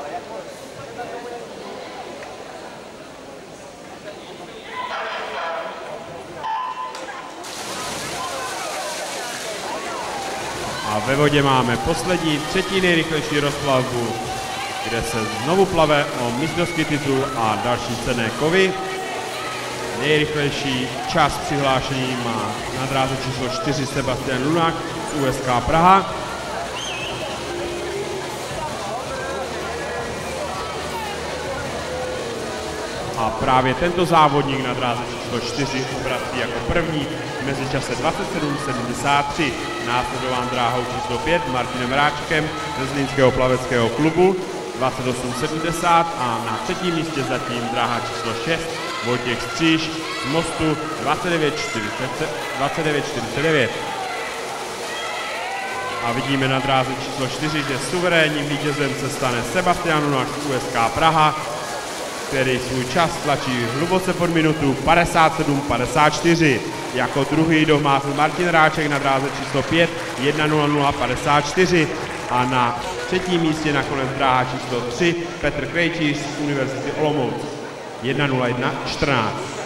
A ve vodě máme poslední, třetí nejrychlejší rozplavbu, kde se znovu plave o mistrovský titul a další cenné kovy. Nejrychlejší čas přihlášení má na dráze číslo 4 Sebastian Lunák z USK Praha. A právě tento závodník na dráze číslo 4 obrací jako první v mezičase 27:73, následován dráhou číslo 5 Martinem Ráčkem ze Zlínského plaveckého klubu 28:70 a na třetím místě zatím dráha číslo 6 Vojtěch Stříž z Mostu 29:49. A vidíme na dráze číslo 4, že suverénním vítězem se stane Sebastian Lunák z USK Praha, který svůj čas tlačí hluboce pod minutu 57:54. Jako druhý domácl Martin Ráček na dráze číslo 5 1:00:54 a na třetím místě nakonec dráha číslo 3 Petr Krejčíř z Univerzity Olomouc 1:01:14.